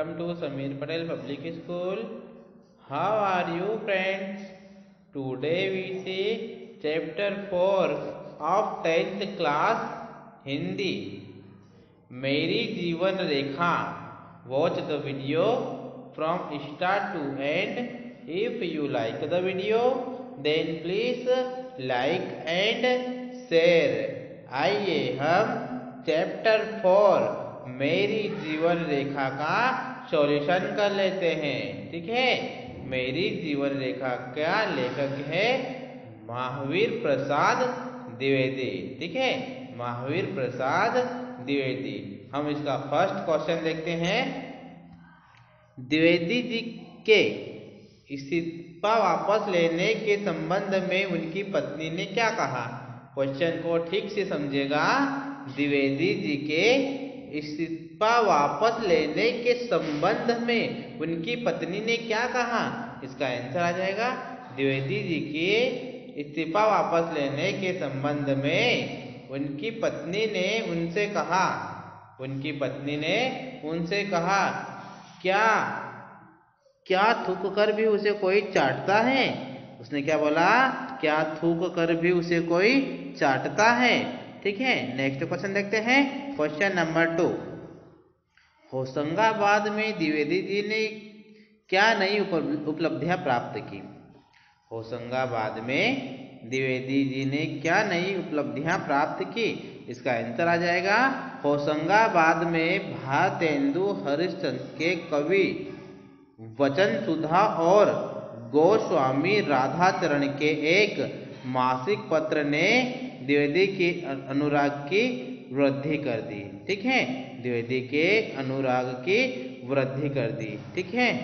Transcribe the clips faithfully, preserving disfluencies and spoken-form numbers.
Welcome to Samir Patel Public School. How are you friends? Today we see chapter four of tenth class Hindi. मेरी जीवन रेखा. Watch the video from start to end. If you like the video, then please like and share. आइए हम chapter four मेरी जीवन रेखा का solution कर लेते हैं. ठीक है, मेरी जीवन रेखा का लेखक है महावीर प्रसाद द्विवेदी. ठीक है, महावीर प्रसाद द्विवेदी. हम इसका फर्स्ट क्वेश्चन देखते हैं. द्विवेदी जी के इस्तीफा वापस लेने के संबंध में उनकी पत्नी ने क्या कहा. क्वेश्चन को ठीक से समझेगा. द्विवेदी जी के इस्तीफा वापस लेने के संबंध में उनकी पत्नी ने क्या कहा. इसका आंसर आ जाएगा द्विवेदी जी के इस्तीफा वापस लेने के संबंध में उनकी पत्नी ने उनसे कहा. उनकी पत्नी ने उनसे कहा क्या क्या थूक कर भी उसे कोई चाटता है. उसने क्या बोला, क्या थूक कर भी उसे कोई चाटता है. ठीक है, नेक्स्ट क्वेश्चन देखते हैं. Question number two. होशंगाबाद में द्विवेदी जी ने क्या नई उपलब्धियां प्राप्त की. होशंगाबाद में द्विवेदी जी ने क्या नई उपलब्धियां प्राप्त की. इसका आंसर आ जाएगा होशंगाबाद में भारतेंदु हरिश्चंद्र के कवि वचन सुधा और गोस्वामी राधाचरण के एक मासिक पत्र ने द्विवेदी के अनुराग की वृद्धि कर दी. ठीक है, द्विवेदी के अनुराग की वृद्धि कर दी. ठीक है,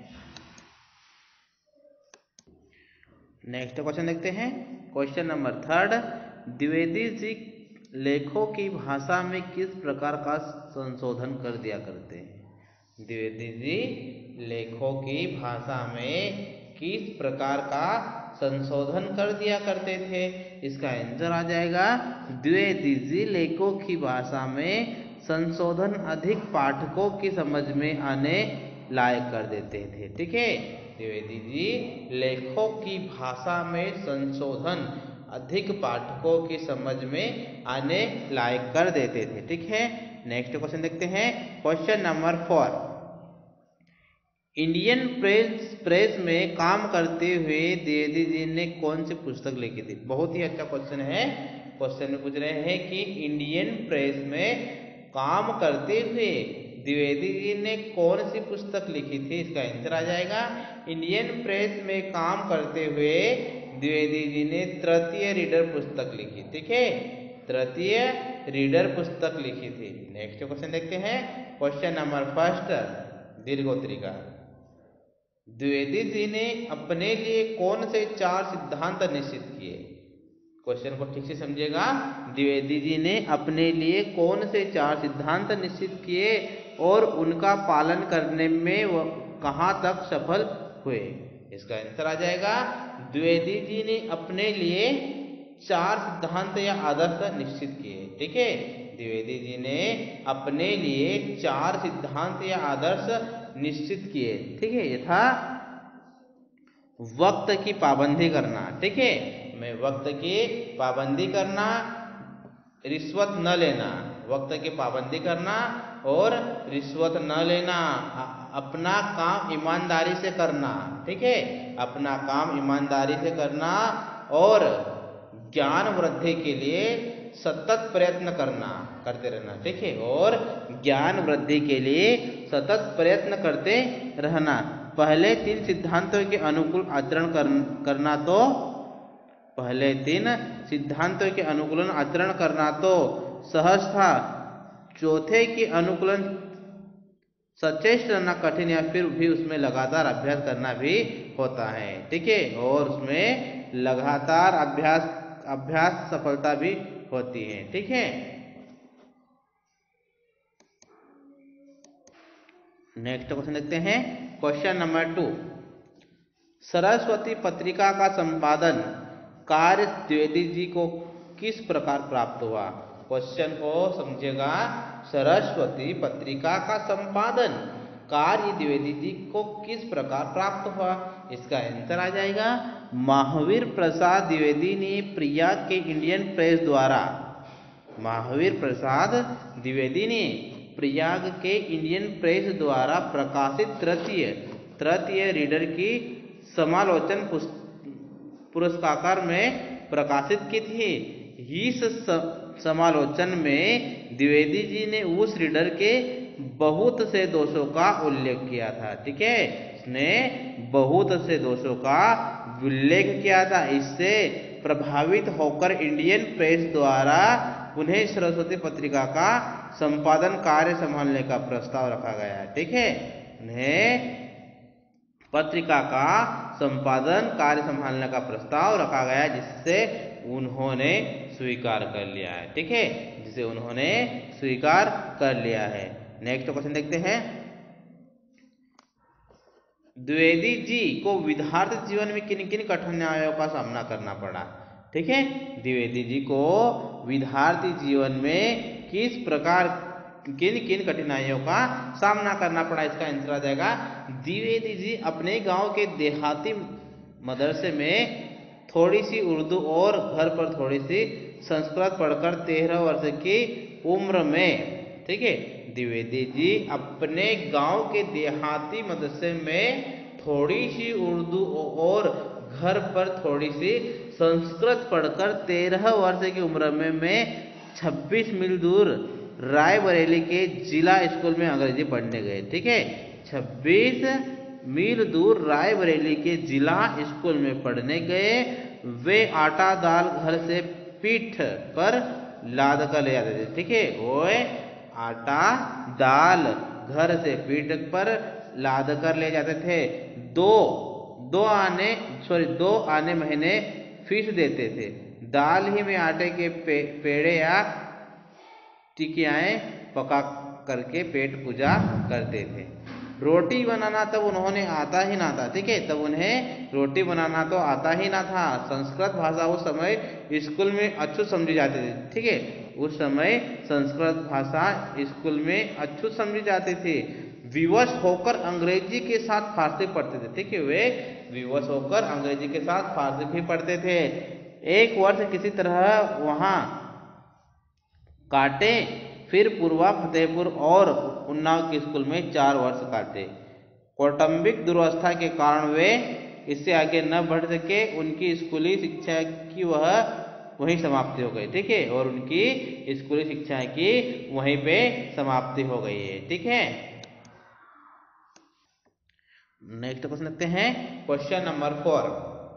नेक्स्ट क्वेश्चन देखते हैं. Question number third. Dwivedi ji लेखों की भाषा में किस प्रकार का संशोधन कर दिया करते हैं. द्विवेदी जी लेखों की भाषा में किस प्रकार का संशोधन कर दिया करते थे. इसका आंसर आ जाएगा द्विवेदी जी लेखों की भाषा में संशोधन अधिक पाठकों की समझ में आने लायक कर देते थे. ठीक है, द्विवेदी जी लेखों की भाषा में संशोधन अधिक पाठकों की समझ में आने लायक कर देते थे. ठीक है, नेक्स्ट क्वेश्चन देखते हैं. Question number four. Indian press press में काम करते हुए द्विवेदी जी ने कौन सी पुस्तक लिखी थी. बहुत ही अच्छा क्वेश्चन है. क्वेश्चन में पूछ रहे हैं कि इंडियन प्रेस में काम करते हुए द्विवेदी जी ने कौन सी पुस्तक लिखी थी. इसका आंसर आ जाएगा इंडियन प्रेस में काम करते हुए द्विवेदी जी ने तृतीय रीडर पुस्तक लिखी. ठीक है, तृतीय रीडर पुस्तक लिखी थी. नेक्स्ट क्वेश्चन देखते हैं. Question number first. दीर्घोत्तरी का. द्विवेदी जी ने अपने लिए कौन से चार सिद्धांत निश्चित किए. क्वेश्चन को ठीक से समझिएगा. द्विवेदी जी ने अपने लिए कौन से चार सिद्धांत निश्चित किए और उनका पालन करने में वह कहाँ तक सफल हुए. इसका आंसर आ जाएगा द्विवेदी जी ने अपने लिए चार सिद्धांत या आदर्श निश्चित किए. ठीक है, द्विवेदी जी ने अपने लिए चार सिद्धांत या आदर्श निश्चित किए. ठीक है, यथा वक्त की पाबंदी करना. ठीक है, मैं वक्त की पाबंदी करना, रिश्वत न लेना. वक्त की पाबंदी करना और रिश्वत न लेना. अपना काम ईमानदारी से करना. ठीक है, अपना काम ईमानदारी से करना और ज्ञान वृद्धि के लिए सतत प्रयत्न करना करते रहना. ठीक है, और ज्ञान वृद्धि के लिए सतत प्रयत्न करते रहना. पहले तीन सिद्धांतों के अनुकूल आचरण कर, करना तो पहले तीन सिद्धांतों के अनुकूलन आचरण करना तो सहज था. चौथे के अनुकूलन सचेष्ट रहना कठिन या फिर भी उसमें लगातार अभ्यास करना भी होता है. ठीक है, और उसमें लगातार अभ्यास अभ्यास सफलता भी होती है. ठीक है, नेक्स्ट क्वेश्चन देखते हैं. Question number two. सरस्वती पत्रिका का संपादन कार्य द्विवेदी जी को किस प्रकार प्राप्त हुआ. क्वेश्चन को समझेगा. सरस्वती पत्रिका का संपादन कार्य द्विवेदी जी को किस प्रकार प्राप्त हुआ? इसका आंसर आ जाएगा महावीर प्रसाद द्विवेदी ने प्रयाग के इंडियन प्रेस द्वारा महावीर प्रसाद द्विवेदी ने प्रयाग के इंडियन प्रेस द्वारा प्रकाशित तृतीय तृतीय रीडर की समालोचन पुरस्कार में प्रकाशित की थी। इस समालोचन में द्विवेदी जी ने उस रीडर के बहुत से दोषों का उल्लेख किया था। ठीक है, उसने बहुत से दोषों का उल्लेख किया था। इससे प्रभावित होकर इंडियन प्रेस द्वारा उन्हें सरस्वती पत्रिका का संपादन कार्य संभालने का प्रस्ताव रखा गया। ठीक है, उन्हें पत्रिका का संपादन कार्य संभालने का प्रस्ताव रखा गया, जिससे उन्होंने स्वीकार कर लिया है। ठीक है, जिसे उन्होंने स्वीकार कर लिया है। नेक्स्ट क्वेश्चन देखते हैं। द्विवेदी जी को विद्यार्थी जीवन में किन किन कठिनाइयों का सामना करना पड़ा? ठीक है, द्विवेदी जी को विद्यार्थी जीवन में किस प्रकार किन किन कठिनाइयों का सामना करना पड़ा? इसका आंसर आ जाएगा द्विवेदी जी अपने गांव के देहाती मदरसे में थोड़ी सी उर्दू और घर पर थोड़ी सी संस्कृत पढ़कर तेरह वर्ष की उम्र में, ठीक है, द्विवेदी जी अपने गांव के देहाती मदरसे में थोड़ी सी उर्दू और घर पर थोड़ी सी संस्कृत पढ़कर तेरह वर्ष की उम्र में में छब्बीस मील दूर रायबरेली के जिला स्कूल में अंग्रेजी पढ़ने गए। ठीक है, छब्बीस मील दूर रायबरेली के जिला स्कूल में पढ़ने गए। वे आटा दाल घर से पीठ पर लाद कर ले जाते थे। ठीक है, वो आटा दाल घर से पीठ पर लाद कर ले जाते थे। दो दो आने सॉरी दो आने महीने फीस देते थे। दाल ही में आटे के पे, पेड़े या टिकियाएं पका करके पेट पूजा करते थे। रोटी बनाना तब उन्होंने आता ही ना था। ठीक है, तब उन्हें रोटी बनाना तो आता ही ना था। संस्कृत भाषा उस समय स्कूल में अछूत समझी जाती थी। ठीक है, उस समय संस्कृत भाषा स्कूल में अछूत समझी जाती थी। विवश होकर अंग्रेजी के साथ फारसी पढ़ते थे। ठीक है, वे विवश होकर अंग्रेजी के साथ फारसी भी पढ़ते थे। एक वर्ष किसी तरह वहां काटे, फिर पूर्वा, फतेहपुर और उन्नाव के स्कूल में चार वर्ष काटे। कौटुंबिक दुर्वस्था के कारण वे इससे आगे न बढ़ सके। उनकी स्कूली शिक्षा की वह वहीं समाप्ति हो गई। ठीक है, और उनकी स्कूली शिक्षा की वहीं पे समाप्ति हो गई है। ठीक है, नेक्स्ट क्वेश्चन देखते हैं। Question number four.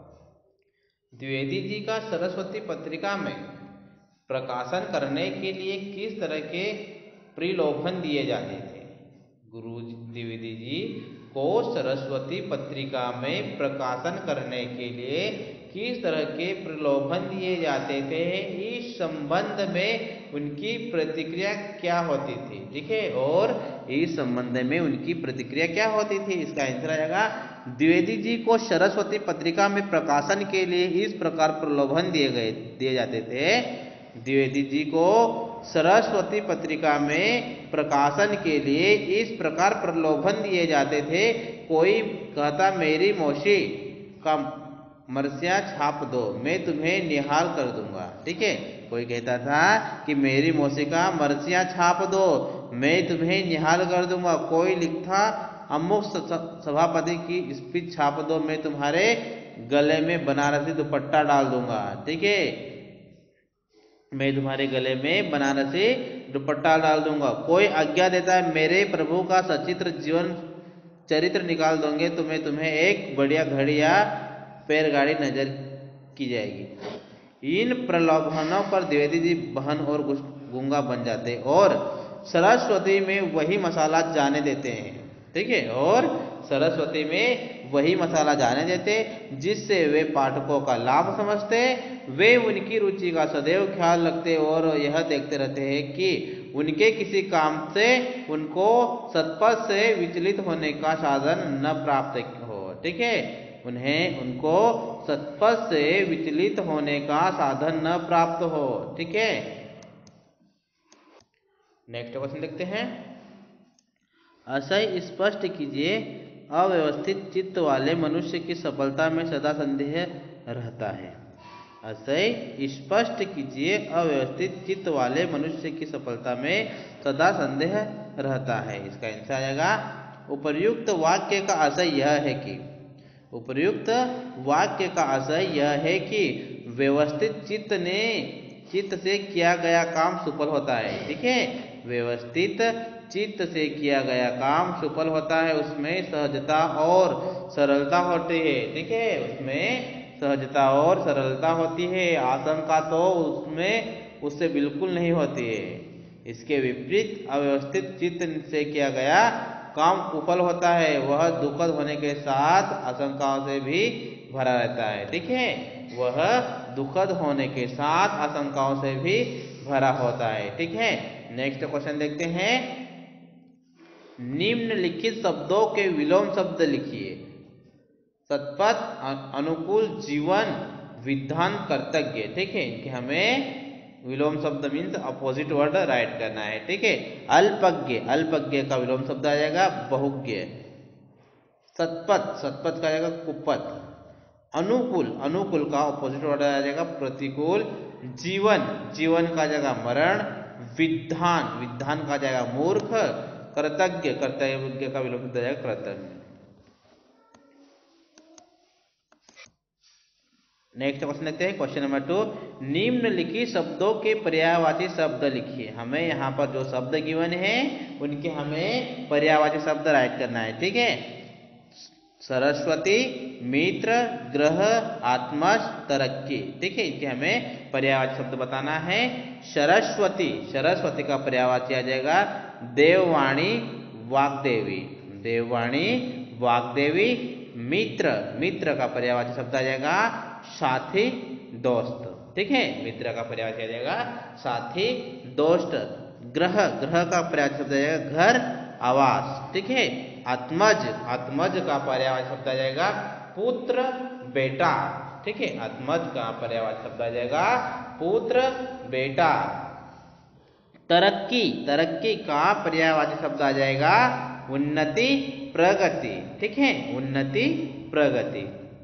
Dwivedi ji का सरस्वती पत्रिका में प्रकाशन करने के लिए किस तरह के प्रलोभन दिए जाते थे? गुरु द्विवेदी जी को सरस्वती पत्रिका में प्रकाशन करने के लिए किस तरह के प्रलोभन दिए जाते थे? इस संबंध में उनकी प्रतिक्रिया क्या होती थी? ठीक है, और इस संबंध में उनकी प्रतिक्रिया क्या होती थी? इसका आंसर आएगा द्विवेदी जी को सरस्वती पत्रिका में प्रकाशन के लिए इस प्रकार प्रलोभन दिए गए दिए जाते थे। द्विवेदी जी को सरस्वती पत्रिका में प्रकाशन के लिए इस प्रकार प्रलोभन दिए जाते थे। कोई कहता मेरी मौसी का मरसिया छाप दो, मैं तुम्हें निहाल कर दूंगा। ठीक है, कोई कहता था कि मेरी मौसी का मरसिया छाप दो, मैं तुम्हें निहाल कर दूंगा। कोई लिखता अमुक सभापति की स्पीच छाप दो, मैं तुम्हारे गले में बनारसी दुपट्टा डाल दूंगा। ठीक है, मैं तुम्हारे गले में बनारसी दुपट्टा डाल दूंगा। कोई आज्ञा देता है मेरे प्रभु का सचित्र जीवन चरित्र निकाल दोगे तो मैं तुम्हें एक बढ़िया घड़ी या पैरगाड़ी नजर की जाएगी। इन प्रलोभनों पर द्विवेदी जी बहन और गूंगा बन जाते और सरस्वती में वही मसाला जाने देते हैं। ठीक है, और सरस्वती में वही मसाला जाने देते जिससे वे पाठकों का लाभ समझते। वे उनकी रुचि का सदैव ख्याल रखते और यह देखते रहते हैं कि उनके किसी काम से उनको सत्पथ से विचलित होने का साधन न प्राप्त हो। ठीक है, उन्हें उनको सत्पथ से विचलित होने का साधन न प्राप्त हो। ठीक है, नेक्स्ट क्वेश्चन देखते हैं। असह्य स्पष्ट कीजिए, अव्यवस्थित चित्त वाले मनुष्य की सफलता में सदा संदेह रहता है। असह्य स्पष्ट कीजिए, अव्यवस्थित चित्त वाले मनुष्य की सफलता में सदा संदेह रहता है। इसका आंसर आ जाएगा उपर्युक्त वाक्य का आशय यह है कि उपर्युक्त वाक्य का आशय यह है कि व्यवस्थित चित्त ने चित्त से किया गया काम सफल होता है। ठीक है, व्यवस्थित चित्त से किया गया काम सफल होता है, उसमें सहजता और सरलता होती है। ठीक है, उसमें सहजता और सरलता होती है, आशंका तो उसमें उससे बिल्कुल नहीं होती है। इसके विपरीत अव्यवस्थित चित्त से किया गया काम कुफल होता है, वह दुखद होने के साथ आशंकाओं से भी भरा रहता है। ठीक है, वह दुखद होने के साथ आशंकाओं से भी भरा होता है। ठीक है, नेक्स्ट क्वेश्चन देखते हैं। निम्नलिखित शब्दों के विलोम शब्द लिखिए। सतपथ, अनुकूल, जीवन, विधान, कर्तज्ञ। ठीक है, इनके हमें विलोम शब्द मीन्स अपोजिट वर्ड राइट करना है। ठीक है, अल्पज्ञ, अल्पज्ञ का विलोम शब्द आ जाएगा बहुज्ञ। सतपथ, सतपथ का आ जाएगा कुपथ। अनुकूल, अनुकूल का अपोजिट वर्ड आ जाएगा प्रतिकूल। जीवन, जीवन का आ जाएगा मरण। विधान, विधान का आ जाएगा मूर्ख। कर्तज्ञ, कर्तव्य का विलोम शब्द आ जाएगा कृतज्ञ। नेक्स्ट क्वेश्चन देखते हैं, क्वेश्चन नंबर टू। निम्नलिखित शब्दों के पर्यायवाची शब्द लिखिए। हमें यहाँ पर जो शब्द गिवन है उनके हमें पर्यायवाची शब्द राइट करना है। ठीक है, सरस्वती, मित्र, ग्रह, आत्मज, तरक्की। ठीक है, इनके हमें पर्यायवाची शब्द बताना है। सरस्वती, सरस्वती का पर्यायवाची आ जाएगा देववाणी, वाग्देवी। देववाणी, वाग्देवी। मित्र, मित्र का पर्यायवाची शब्द आ जाएगा साथी, दोस्त। ठीक है, मित्र का पर्यायवाची आ जाएगा साथी, दोस्त। ग्रह, ग्रह का पर्यायवाची शब्द आ जाएगा घर, आवास। ठीक है, आत्मज, आत्मज का पर्यायवाची शब्द आ जाएगा पुत्र, बेटा। ठीक है, आत्मज का पर्यायवाची शब्द आ जाएगा पुत्र, बेटा। तरक्की, तरक्की का पर्यायवाची शब्द आ जाएगा उन्नति, प्रगति। ठीक है, उन्नति, प्रगति।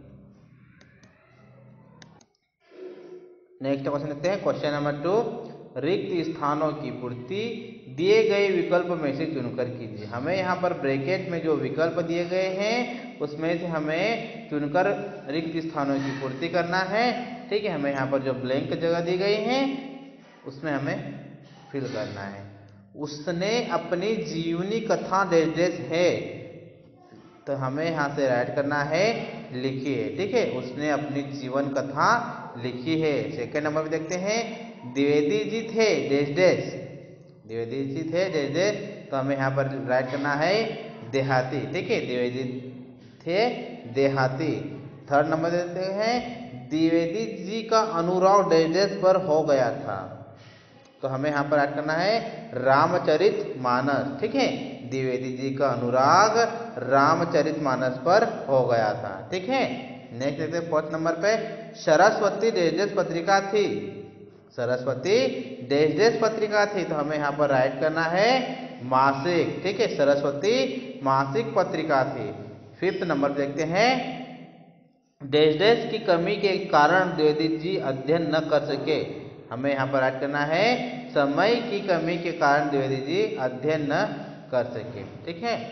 नेक्स्ट क्वेश्चन देखते हैं, क्वेश्चन नंबर टू। रिक्त स्थानों की पूर्ति दिए गए विकल्प में से चुनकर कीजिए। हमें यहाँ पर ब्रैकेट में जो विकल्प दिए गए हैं उसमें से हमें चुनकर रिक्त स्थानों की पूर्ति करना है। ठीक है, हमें यहाँ पर जो ब्लैंक जगह दी गई है उसमें हमें फिल करना है। उसने अपनी जीवनी कथा डेश डेश है, तो हमें यहाँ से राइट करना है लिखिए। ठीक है, उसने अपनी जीवन कथा लिखी है। सेकेंड नंबर पे देखते हैं, द्विवेदी जी थे डेश डेश, द्विवेदी जी थे डेश डेश, तो हमें यहाँ पर राइट करना है देहाती। ठीक है, द्विवेदी थे देहाती। थर्ड नंबर देते हैं, द्विवेदी जी का अनुराग डेश डेश पर हो गया था, तो हमें यहाँ पर ऐड करना है रामचरितमानस। ठीक है, द्विवेदी जी का अनुराग रामचरितमानस पर हो गया था। ठीक है, नेक्स्ट देखते हैं फोर्थ नंबर पे, सरस्वती डेश डेश पत्रिका थी, सरस्वती डेश डेश पत्रिका थी, तो हमें यहाँ पर राइट करना है मासिक। ठीक है, सरस्वती मासिक पत्रिका थी। फिफ्थ नंबर देखते हैं, डेश डेश की कमी के कारण द्विवेदी जी अध्ययन न कर सके, हमें यहाँ पर ऐड करना है समय की कमी के कारण द्विवेदी जी अध्ययन न कर सके। ठीक है,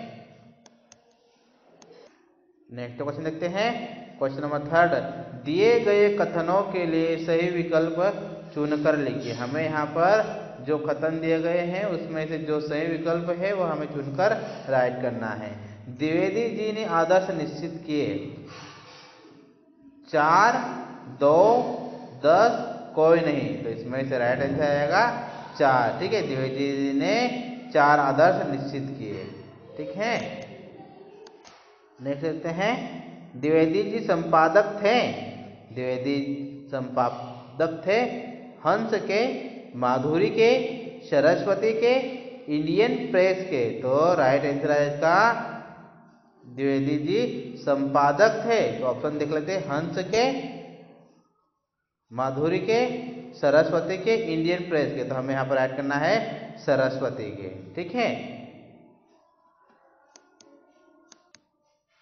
नेक्स्ट क्वेश्चन देखते हैं, क्वेश्चन नंबर थर्ड। दिए गए कथनों के लिए सही विकल्प चुनकर लिखिए। हमें यहाँ पर जो कथन दिए गए हैं उसमें से जो सही विकल्प है वो हमें चुनकर राइट करना है। द्विवेदी जी ने आदर्श निश्चित किए, चार, दो, दस, कोई नहीं, तो इसमें से राइट आंसर आएगा चार। ठीक है, द्विवेदी जी ने चार आदर्श निश्चित किए। ठीक है, नेक्स्ट देखते हैं, द्विवेदी जी संपादक थे, द्विवेदी संपादक थे हंस के, माधुरी के, सरस्वती के, इंडियन प्रेस के, तो राइट आंसर आएगा द्विवेदी जी संपादक थे। तो ऑप्शन देख लेते हैं, हंस के, माधुरी के, सरस्वती के, इंडियन प्रेस के, तो हमें यहाँ पर ऐड करना है सरस्वती के। ठीक है,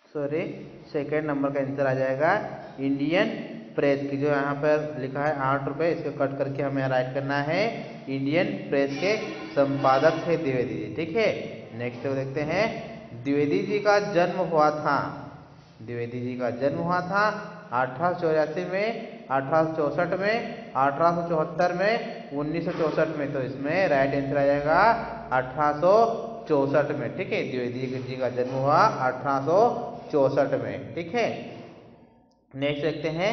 सॉरी सेकेंड नंबर का आंसर आ जाएगा इंडियन प्रेस की, जो यहाँ पर लिखा है आठ रुपये, इसको कट करके हमें राइट करना है। इंडियन प्रेस के संपादक थे द्विवेदी जी। ठीक है, नेक्स्ट देखते हैं। द्विवेदी जी का जन्म हुआ था, द्विवेदी जी का जन्म हुआ था अठारह सौ चौरासी में, अठारह सौ चौसठ में, अठारह सौ चौहत्तर में, उन्नीस सौ चौसठ में। तो इसमें राइट आंसर आ जाएगा अठारह सौ चौसठ में। ठीक है, द्विवेदी जी का जन्म हुआ अठारह सौ चौसठ में। ठीक है, नेक्स्ट देखते हैं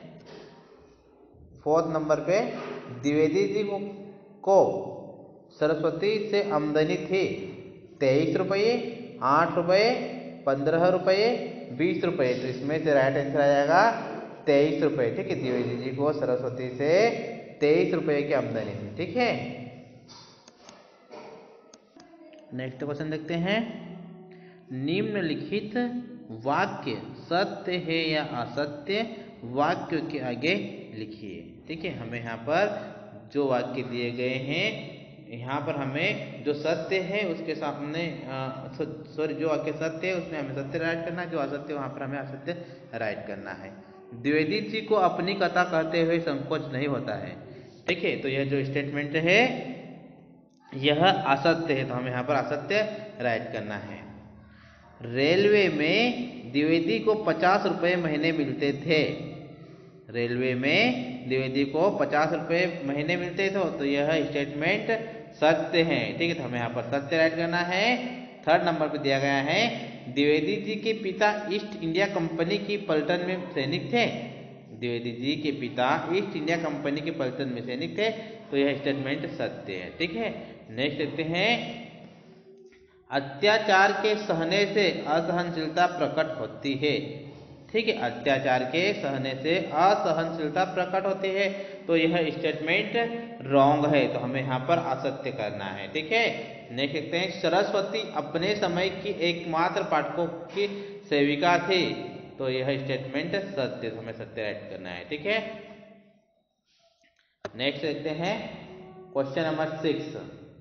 फोर्थ नंबर पे। द्विवेदी जी को सरस्वती से आमदनी थी तेईस रुपये, आठ रुपये, पंद्रह रुपये, बीस रुपये। तो इसमें से राइट आंसर आ जाएगा तेईस रुपये। ठीक है, द्विवेदी जी को सरस्वती से तेईस रुपये की आमदनी थी। ठीक है, नेक्स्ट क्वेश्चन देखते हैं। निम्नलिखित वाक्य सत्य है या असत्य, वाक्य के आगे लिखिए। ठीक है, हमें यहाँ पर जो वाक्य दिए गए हैं, यहाँ पर हमें जो सत्य है उसके सामने सॉरी जो वाक्य सत्य है उसमें हमें सत्य राइट करना है, जो असत्य वहाँ पर हमें असत्य राइट करना है। द्विवेदी जी को अपनी कथा कहते हुए संकोच नहीं होता है। ठीक है, तो यह जो स्टेटमेंट है यह असत्य है, तो हमें यहाँ पर असत्य राइट करना है। रेलवे में द्विवेदी को पचास रुपये महीने मिलते थे, रेलवे में द्विवेदी को पचास रुपये महीने मिलते थे, तो यह स्टेटमेंट सत्य है। ठीक है, तो हमें यहाँ पर सत्य राइट करना है। थर्ड नंबर पर दिया गया है द्विवेदी जी के पिता ईस्ट इंडिया कंपनी की पलटन में सैनिक थे, द्विवेदी जी के पिता ईस्ट इंडिया कंपनी के पलटन में सैनिक थे, तो यह स्टेटमेंट सत्य है। ठीक है, नेक्स्ट देखते हैं। अत्याचार के सहने से असहनशीलता प्रकट होती है। ठीक है, अत्याचार के सहने से असहनशीलता प्रकट होती है, तो यह स्टेटमेंट रॉन्ग है, तो हमें यहाँ पर असत्य करना है। ठीक है, नेक्स्ट देखते हैं। सरस्वती अपने समय की एकमात्र पाठकों की सेविका थी, तो यह स्टेटमेंट सत्य, तो हमें सत्य राइट करना है। ठीक है, नेक्स्ट देखते हैं क्वेश्चन नंबर सिक्स।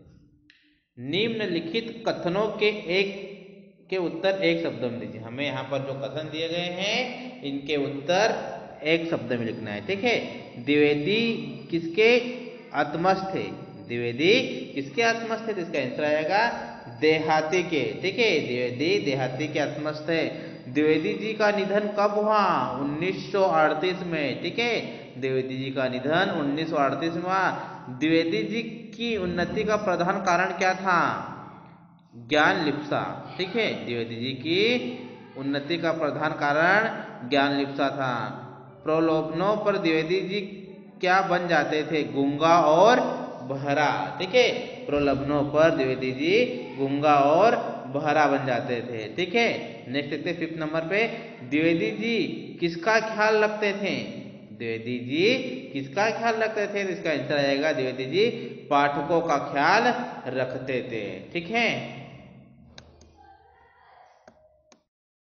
निम्नलिखित कथनों के एक के उत्तर एक शब्द में दीजिए। हमें यहाँ पर जो कथन दिए गए हैं इनके उत्तर एक शब्द में लिखना है। ठीक है, द्विवेदी किसके आत्मस्थ थे, द्विवेदी किसके आत्मस्थ थे, तो इसका आंसर आएगा देहाती के। ठीक है, द्विवेदी देहाती के आत्मस्थ है। द्विवेदी जी का निधन कब हुआ, उन्नीस सौ अड़तीस में। ठीक है, द्विवेदी जी का निधन उन्नीस सौ अड़तीस में हुआ। द्विवेदी जी की उन्नति का प्रधान कारण क्या था, ज्ञान लिप्सा। ठीक है, द्विवेदी जी की उन्नति का प्रधान कारण ज्ञान लिप्सा था। प्रलोभनों पर द्विवेदी जी क्या बन जाते थे, गूंगा और बहरा। ठीक है, प्रलोभनों पर द्विवेदी जी गूंगा और बहरा बन जाते थे। ठीक है, नेक्स्ट देखते हैं फिफ्थ नंबर पे। द्विवेदी जी किसका ख्याल रखते थे, द्विवेदी जी किसका ख्याल रखते थे, तो इसका आंसर आएगा द्विवेदी जी पाठकों का ख्याल रखते थे। ठीक है,